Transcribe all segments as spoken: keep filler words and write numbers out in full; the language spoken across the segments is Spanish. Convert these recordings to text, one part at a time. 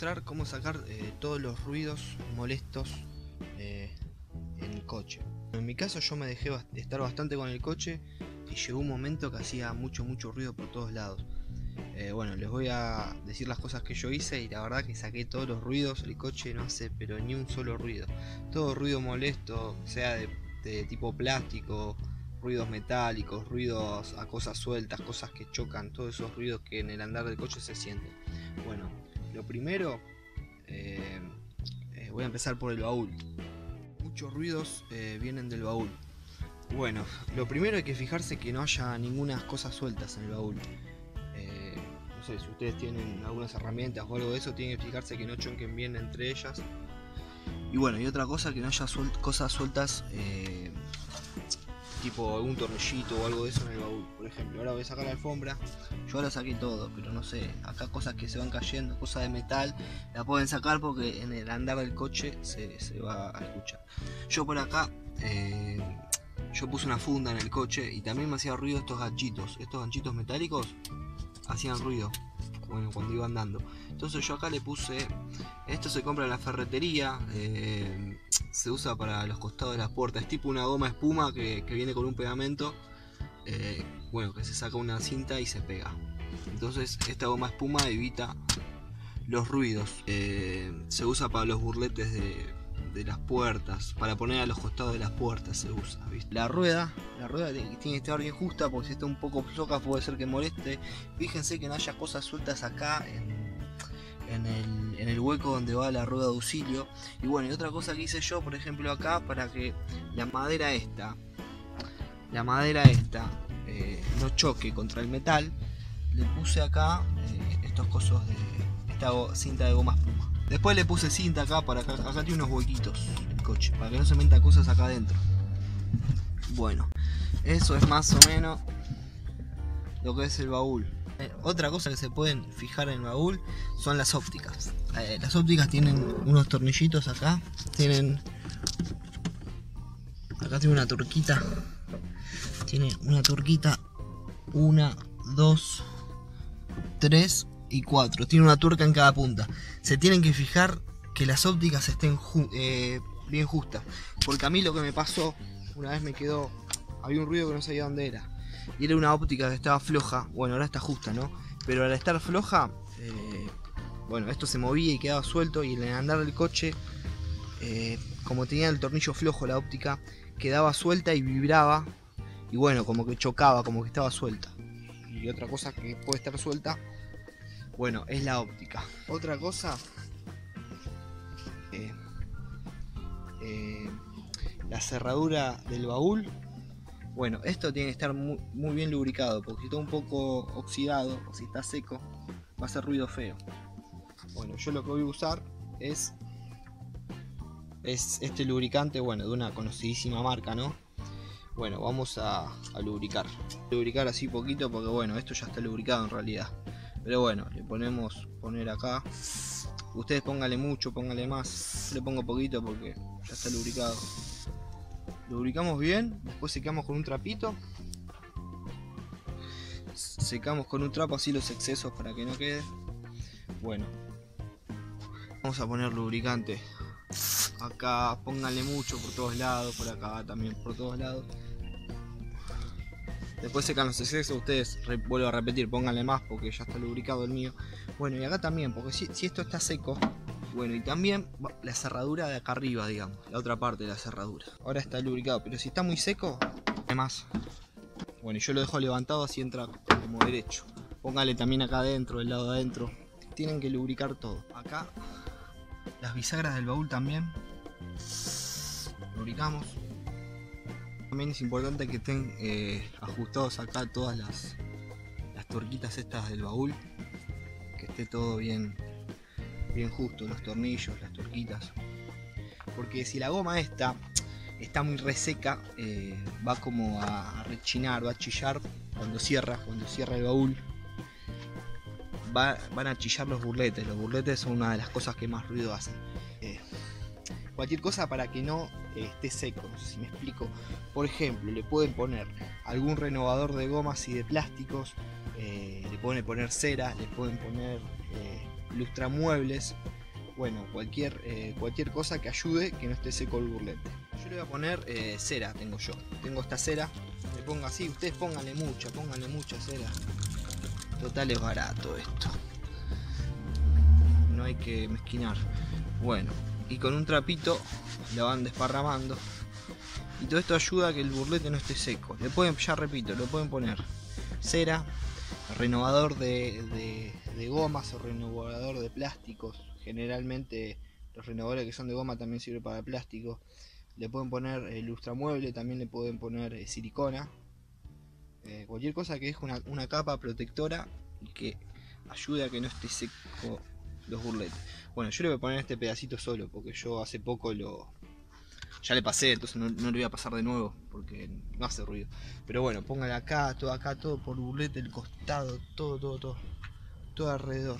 mostrar cómo sacar eh, todos los ruidos molestos eh, en el coche. En mi caso yo me dejé bast estar bastante con el coche y llegó un momento que hacía mucho mucho ruido por todos lados. Eh, bueno, les voy a decir las cosas que yo hice y la verdad que saqué todos los ruidos. El coche no hace pero ni un solo ruido. Todo ruido molesto, sea de, de tipo plástico, ruidos metálicos, ruidos a cosas sueltas, cosas que chocan, todos esos ruidos que en el andar del coche se sienten. Bueno, lo primero, eh, eh, voy a empezar por el baúl. Muchos ruidos eh, vienen del baúl. Bueno, lo primero hay que fijarse que no haya ninguna cosa sueltas en el baúl. Eh, no sé, si ustedes tienen algunas herramientas o algo de eso, tienen que fijarse que no choquen bien entre ellas. Y bueno, y otra cosa, que no haya suel cosas sueltas, eh, tipo algún tornillito o algo de eso en el baúl. Por ejemplo, ahora voy a sacar la alfombra. Yo ahora saqué todo, pero no sé, acá cosas que se van cayendo, cosas de metal, la pueden sacar porque en el andar del coche se, se va a escuchar. Yo por acá, eh, yo puse una funda en el coche y también me hacía ruido estos ganchitos. Estos ganchitos metálicos hacían ruido bueno, cuando iba andando. Entonces yo acá le puse, esto se compra en la ferretería, eh, se usa para los costados de las puertas, es tipo una goma espuma que, que viene con un pegamento, eh, bueno, que se saca una cinta y se pega. Entonces esta goma espuma evita los ruidos, eh, se usa para los burletes de, de las puertas, para poner a los costados de las puertas se usa, ¿viste? La rueda, la rueda tiene que estar bien justa, porque si está un poco floja puede ser que moleste. Fíjense que no haya cosas sueltas acá en, en, el, en el hueco donde va la rueda de auxilio. Y bueno, y otra cosa que hice yo, por ejemplo acá, para que la madera esta, la madera esta eh, no choque contra el metal, le puse acá eh, estos cosos de esta cinta de goma espuma. Después le puse cinta acá, para acá, acá tiene unos huequitos el coche, para que no se metan cosas acá adentro. Bueno, eso es más o menos lo que es el baúl. Eh, otra cosa que se pueden fijar en el baúl son las ópticas. Eh, las ópticas tienen unos tornillitos acá, tienen... Acá tiene una turquita, tiene una turquita, una, dos, tres y cuatro, tiene una tuerca en cada punta. Se tienen que fijar que las ópticas estén ju eh, bien justas, porque a mí lo que me pasó, una vez me quedó, había un ruido que no sabía dónde era, y era una óptica que estaba floja. Bueno, ahora está justa, ¿no? Pero al estar floja, eh, bueno, esto se movía y quedaba suelto, y en el andar del coche, eh, como tenía el tornillo flojo la óptica, quedaba suelta y vibraba, y bueno, como que chocaba, como que estaba suelta. Y otra cosa que puede estar suelta, bueno, es la óptica. Otra cosa, eh, eh, la cerradura del baúl. Bueno, esto tiene que estar muy, muy bien lubricado, porque si está un poco oxidado o si está seco, va a hacer ruido feo. Bueno, yo lo que voy a usar es, es este lubricante, bueno, de una conocidísima marca, ¿no? Bueno, vamos a, a lubricar. Lubricar así poquito, porque bueno, esto ya está lubricado en realidad. Pero bueno, le ponemos, poner acá. Ustedes pónganle mucho, pónganle más. Yo le pongo poquito porque ya está lubricado. Lubricamos bien, después secamos con un trapito. Secamos con un trapo así los excesos para que no quede. Bueno, vamos a poner lubricante. Acá pónganle mucho por todos lados, por acá también por todos lados. Después secan los excesos, ustedes, vuelvo a repetir, pónganle más porque ya está lubricado el mío. Bueno, y acá también, porque si, si esto está seco, bueno, y también la cerradura de acá arriba, digamos, la otra parte de la cerradura. Ahora está lubricado, pero si está muy seco, además. Bueno, y yo lo dejo levantado, así entra como derecho. Pónganle también acá adentro, del lado de adentro. Tienen que lubricar todo. Acá, las bisagras del baúl también. Lubricamos. También es importante que estén eh, ajustados acá todas las, las tuerquitas estas del baúl, que esté todo bien, bien justo, los tornillos, las tuerquitas, porque si la goma esta está muy reseca, eh, va como a, a rechinar, va a chillar cuando cierra, cuando cierra el baúl, va, van a chillar los burletes. Los burletes son una de las cosas que más ruido hacen. Eh, Cualquier cosa para que no eh, esté seco, no sé si me explico. Por ejemplo, le pueden poner algún renovador de gomas y de plásticos, eh, le pueden poner cera, le pueden poner eh, lustramuebles, bueno, cualquier, eh, cualquier cosa que ayude que no esté seco el burlete. Yo le voy a poner eh, cera, tengo yo. Tengo esta cera, le pongo así, ustedes pónganle mucha, pónganle mucha cera. Total es barato esto. No hay que mezquinar. Bueno, y con un trapito la van desparramando. Y todo esto ayuda a que el burlete no esté seco. Le pueden, ya repito, le pueden poner cera, renovador de, de, de gomas o renovador de plásticos. Generalmente los renovadores que son de goma también sirven para plástico. Le pueden poner el lustramueble, también le pueden poner eh, silicona. Eh, cualquier cosa que deje una, una capa protectora y que ayude a que no esté seco los burletes. Bueno, yo le voy a poner este pedacito solo porque yo hace poco lo... ya le pasé, entonces no, no le voy a pasar de nuevo porque no hace ruido. Pero bueno, póngale acá, todo acá, todo por burlete, el costado, todo, todo, todo. Todo alrededor.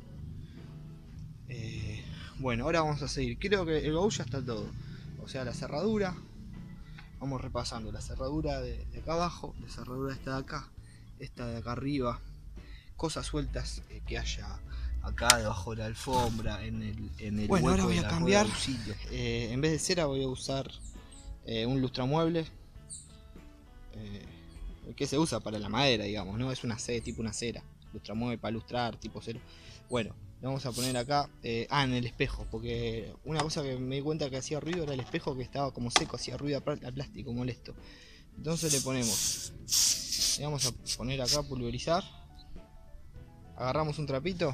Eh, bueno, ahora vamos a seguir. Creo que el baúl ya está todo. O sea, la cerradura. Vamos repasando. La cerradura de, de acá abajo. La cerradura esta de acá. Esta de acá arriba. Cosas sueltas eh, que haya acá debajo de la alfombra. En el, en el bueno, ahora voy a cambiar. Eh, en vez de cera voy a usar eh, un lustramueble. Eh, que se usa para la madera, digamos, ¿no? Es una cera, tipo una cera. Lustramueble para lustrar, tipo cero. Bueno, le vamos a poner acá. Eh, ah, en el espejo. Porque una cosa que me di cuenta que hacía ruido era el espejo, que estaba como seco, hacía ruido al plástico, molesto. Entonces le ponemos. Le vamos a poner acá pulverizar. Agarramos un trapito.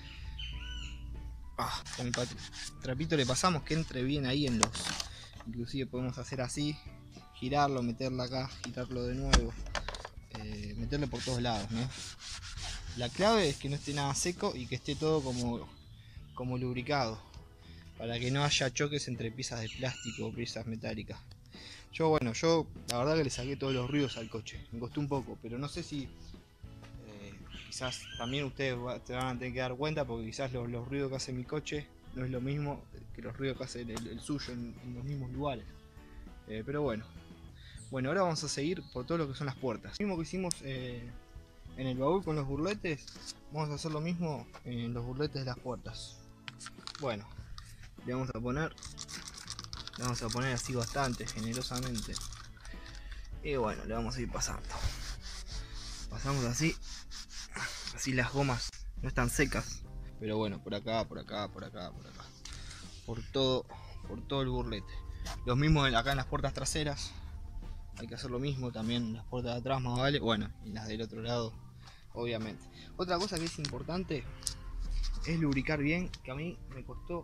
Ah, con el trapito le pasamos que entre bien ahí en los. Inclusive podemos hacer así. Girarlo, meterlo acá, girarlo de nuevo. Eh, meterlo por todos lados, ¿no? La clave es que no esté nada seco y que esté todo como, como lubricado. Para que no haya choques entre piezas de plástico o piezas metálicas. Yo, bueno, yo la verdad que le saqué todos los ruidos al coche. Me costó un poco, pero no sé si... Eh, quizás también ustedes te van a tener que dar cuenta, porque quizás los, los ruidos que hace mi coche no es lo mismo que los ruidos que hace el, el suyo en, en los mismos lugares. Eh, pero bueno. Bueno, ahora vamos a seguir por todo lo que son las puertas. Lo mismo que hicimos eh, en el baúl con los burletes, vamos a hacer lo mismo en los burletes de las puertas. Bueno, le vamos a poner, le vamos a poner así bastante generosamente. Y bueno, le vamos a ir pasando. Pasamos así, así las gomas no están secas. Pero bueno, por acá, por acá, por acá, por acá. Por todo, por todo el burlete. Los mismos acá en las puertas traseras. Hay que hacer lo mismo también en las puertas de atrás, más vale. Bueno, y las del otro lado, obviamente. Otra cosa que es importante es lubricar bien, que a mí me costó.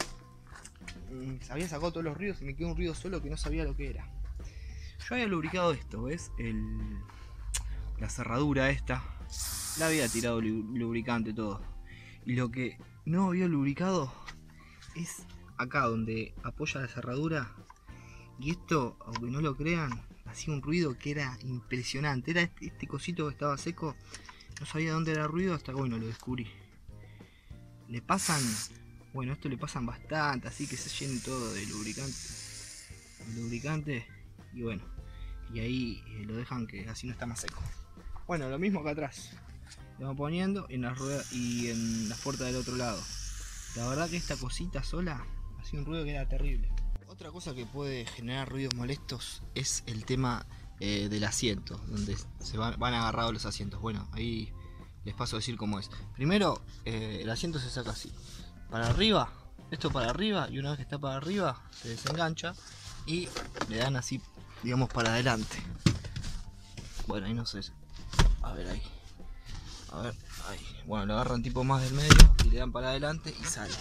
Se había sacado todos los ruidos y me quedó un ruido solo que no sabía lo que era. Yo había lubricado esto, ¿ves? El, la cerradura esta. La había tirado lubricante todo. Y lo que no había lubricado es acá donde apoya la cerradura. Y esto, aunque no lo crean, hacía un ruido que era impresionante. Era este, este cosito que estaba seco. No sabía dónde era el ruido hasta que bueno, lo descubrí. Le pasan, bueno, esto le pasan bastante, así que se llene todo de lubricante. De lubricante. Y bueno, y ahí eh, lo dejan que así no está más seco. Bueno, lo mismo acá atrás. Lo vamos poniendo en las ruedas y en las puertas del otro lado. La verdad que esta cosita sola hacía un ruido que era terrible. Otra cosa que puede generar ruidos molestos es el tema eh, del asiento, donde se van, van agarrados los asientos. Bueno, ahí les paso a decir cómo es. Primero, eh, el asiento se saca así, para arriba, esto para arriba, y una vez que está para arriba, se desengancha y le dan así, digamos, para adelante. Bueno, ahí no sé, a ver ahí, a ver, ahí. Bueno, lo agarran tipo más del medio y le dan para adelante y sale.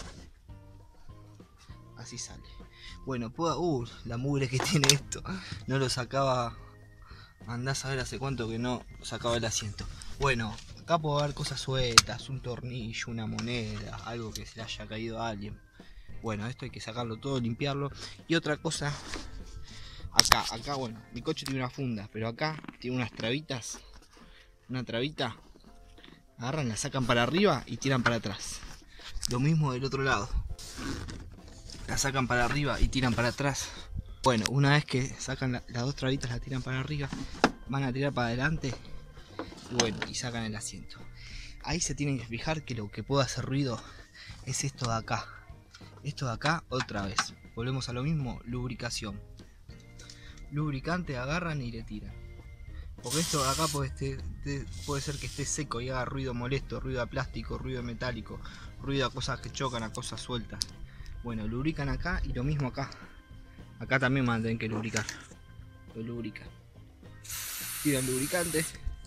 Así sale. Bueno, puedo... Uh, la mugre que tiene esto. No lo sacaba... Andás a ver hace cuánto que no sacaba el asiento. Bueno, acá puedo ver cosas sueltas. Un tornillo, una moneda, algo que se le haya caído a alguien. Bueno, esto hay que sacarlo todo, limpiarlo. Y otra cosa... Acá, acá, bueno, mi coche tiene una funda, pero acá tiene unas trabitas. Una trabita. Agarran, la sacan para arriba y tiran para atrás. Lo mismo del otro lado. La sacan para arriba y tiran para atrás. Bueno, una vez que sacan la, las dos trabitas, la tiran para arriba, van a tirar para adelante y bueno, y sacan el asiento. Ahí se tienen que fijar que lo que puede hacer ruido es esto de acá. Esto de acá, otra vez, volvemos a lo mismo, lubricación. Lubricante, agarran y le tiran. Porque esto de acá puede, este, puede ser que esté seco y haga ruido molesto, ruido a plástico, ruido metálico, ruido a cosas que chocan, a cosas sueltas. Bueno, lubrican acá y lo mismo acá. Acá también van a tener que lubricar. Lo lubrican. Tiran lubricante.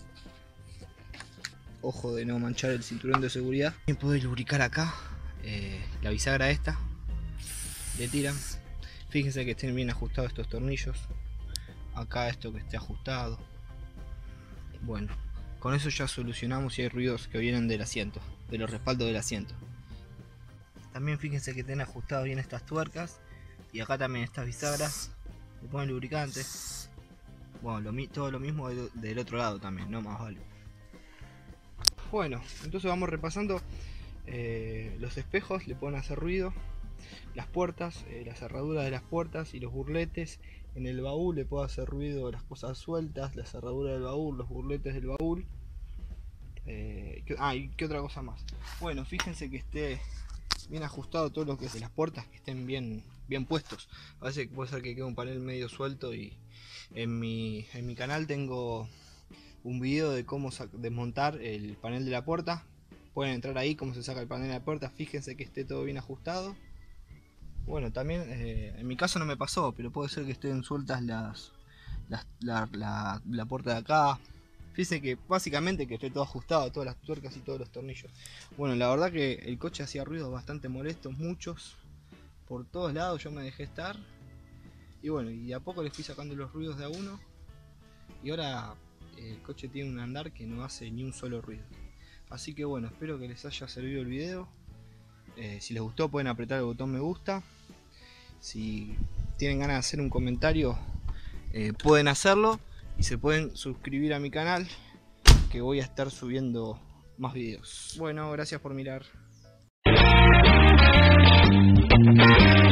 Ojo de no manchar el cinturón de seguridad. También podés lubricar acá eh, la bisagra esta. Le tiran. Fíjense que estén bien ajustados estos tornillos. Acá esto que esté ajustado. Bueno, con eso ya solucionamos si hay ruidos que vienen del asiento, de los respaldos del asiento. También fíjense que estén ajustados bien estas tuercas. Y acá también estas bisagras. Le ponen lubricante. Bueno, lo, todo lo mismo del, del otro lado también, no más vale. Bueno, entonces vamos repasando. Eh, los espejos le pueden hacer ruido. Las puertas, eh, las cerraduras de las puertas y los burletes. En el baúl le puede hacer ruido las cosas sueltas, la cerradura del baúl, los burletes del baúl. Eh, ¿qué, ah, y qué otra cosa más. Bueno, fíjense que esté bien ajustado todo lo que es de las puertas, que estén bien, bien puestos. A veces puede ser que quede un panel medio suelto y en mi, en mi canal tengo un video de cómo desmontar el panel de la puerta. Pueden entrar ahí, cómo se saca el panel de la puerta. Fíjense que esté todo bien ajustado. Bueno, también eh, en mi caso no me pasó, pero puede ser que estén sueltas las, las la, la, la puerta de acá. Fíjense que básicamente que esté todo ajustado, todas las tuercas y todos los tornillos. Bueno, la verdad que el coche hacía ruidos bastante molestos, muchos, por todos lados. Yo me dejé estar. Y bueno, y a poco les fui sacando los ruidos de a uno. Y ahora el coche tiene un andar que no hace ni un solo ruido. Así que bueno, espero que les haya servido el video. Eh, si les gustó pueden apretar el botón me gusta. Si tienen ganas de hacer un comentario eh, pueden hacerlo. Y se pueden suscribir a mi canal, que voy a estar subiendo más videos. Bueno, gracias por mirar.